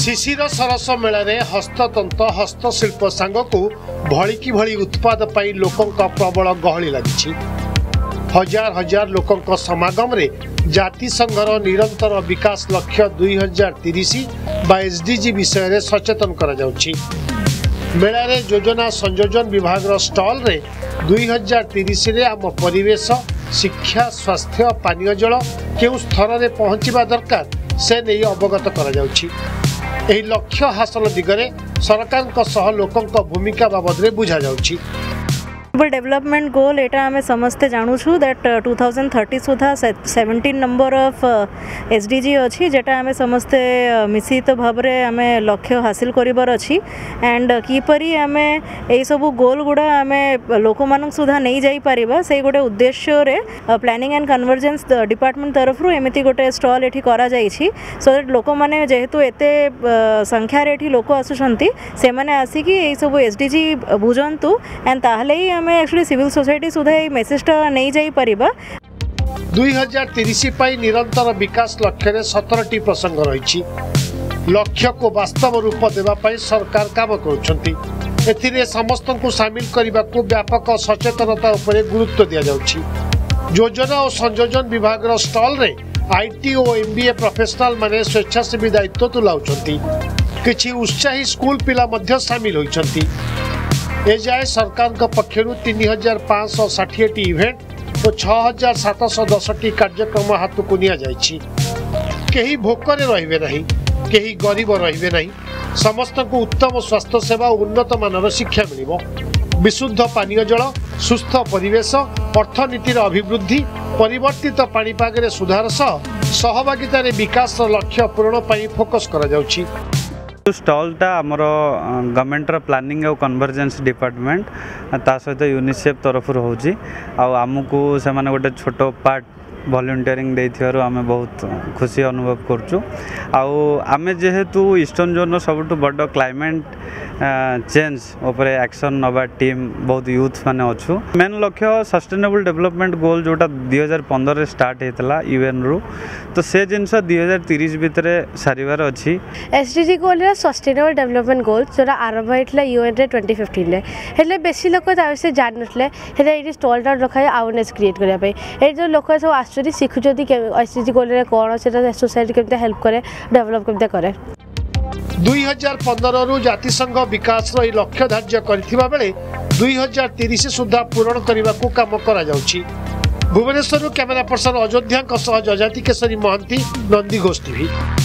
शिशिर सरस मेला रे हस्ततंत्र हस्तशिल्प सांगकू भलिकी भली उत्पाद पाई लोकों प्रबल गहली लगी। हजार हजार लोकों समागम रे जाति संघर निरंतर विकास लक्ष्य 2030 बा एसडीजी विषय रे सचेतन करा जाउछि। मेला रे योजना संयोजन विभाग स्टॉल रे 2030 रे आम परिवेश शिक्षा स्वास्थ्य पानीय जल केउ स्तर रे पहुंचीबा दरकार से नहीं अवगत करा जाउछि। एही लक्ष्य हासिल दिगरे सरकार सह लोकों भूमिका बाबद बुझा जाउछि। डेवलपमेंट गोल एटा आमे समस्ते जानू छु दैट 2030 सुधा 17 नंबर ऑफ एसडीजी अछि जेटा आमे समस्ते मिश्रित भाबरे आमे लक्ष्य हासिल करिबार अछि एंड कीपरि आमे एई सब गोल गुडा आमे लोक मानक सुधा नहीं जाई परिबा से गोटे उद्देश्य रे प्लानिंग एंड कन्वर्जेंस डिपार्टमेंट तरफ रु एमिति गोटे स्टॉल एठी करा जाई छी सो दैट लोक माने जेहेतु एते संख्या रे एठी लोक आसुछंती से माने आसी कि एई सब एसडीजी बुझंतु एंड ताहले ही आमे एक्चुअली सिविल सोसाइटी सुधा ए मेसेजटा नहीं जाई परिबा। 2030 पाई निरंतर विकास लक्ष्य रे 17टी प्रसंग रही। लक्ष्य को वास्तव रूप देवा पाई सरकार काम करुछंती। एथिरे समस्त को शामिल करबा को व्यापक सचेतनता उपरे गुरुत्व दिया जाउछि। योजना और संयोजन विभाग रो स्टॉल रे आईटी और एमबीए प्रोफेशनल माने स्वेच्छासेवी दायित्व तुलाउछंती। किछि उत्साही स्कूल पिला मध्य शामिल होइछंती। एजाए सरकार पक्षर 3560 इवेंट और 6710 कार्यक्रम हाथ को निया जाइछि। केही भोकरे रहिबे नहीं, केही गरीब रहिबे नहीं। समस्त को उत्तम स्वास्थ्य सेवा और उन्नत मानर शिक्षा मिलिबो। विशुद्ध पानीय जल सुस्थ परिवेश अर्थनीतिर अभिवृद्धि परिवर्तित पाणीपाग रे सुधार सहभागिता रे विकास लक्ष्य पूरण पाई फोकस करा जाउछि। स्टॉलटा आमर गवर्नमेंट प्लानिंग और कन्वर्जेंस डिपार्टमेंट ता सहित यूनिसेफ तरफ होची आमको से गोटे छोट पार्ट वॉलंटियरिंग देथियारो आमे बहुत खुशी अनुभव करचु। आमे जेहेतु ईस्टर्न जोन सबुठ बड़ क्लाइमेट चेंज उपरे एक्शन नवा टीम बहुत यूथ माने अच्छु। मेन लक्ष्य सस्टेनेबल डेवलपमेंट गोल जोटा 2015 रे स्टार्ट हेतला यूएन रु तो से जिनस 2030 भितर सारिवार अछि। एसडीजी गोल रे सस्टेनेबल डेवलपमेंट गोल जोटा आरंभ हेतला यूएन रे 2015 रे हेले बेसी लोक तासे जान नथले हेले एडी स्टॉल टा रखा अवेयरनेस क्रिएट करिया पे ए जो लोक सब आश्चर्य शिखुचती एसडीजी गोल रे कोन सेटा सोसाइटी केमते हेल्प करे डेवलप केमते करे। 2015 रु जातिसंघ विकास रो लक्ष्य धार्य करथिबा बेले 2030 सुधा पूरण करबा को काम करा जाउछि। Bhubaneswar camera person Ayodhya Jajati Kesari Mohanty Nandi Ghosh TV.